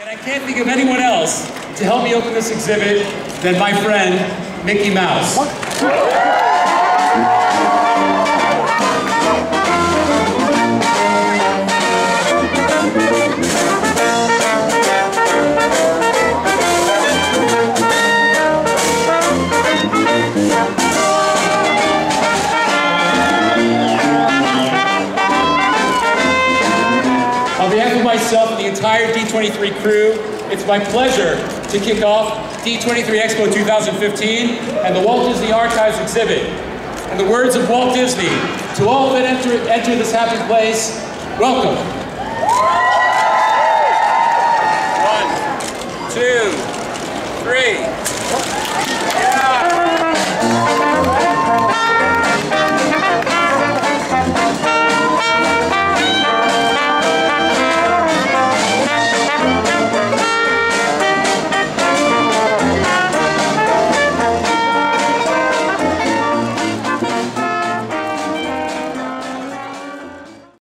I can't think of anyone else to help me open this exhibit than my friend, Mickey Mouse. On behalf of myself and the entire D23 crew, it's my pleasure to kick off D23 Expo 2015 and the Walt Disney Archives exhibit. In the words of Walt Disney, to all that enter this happy place, welcome.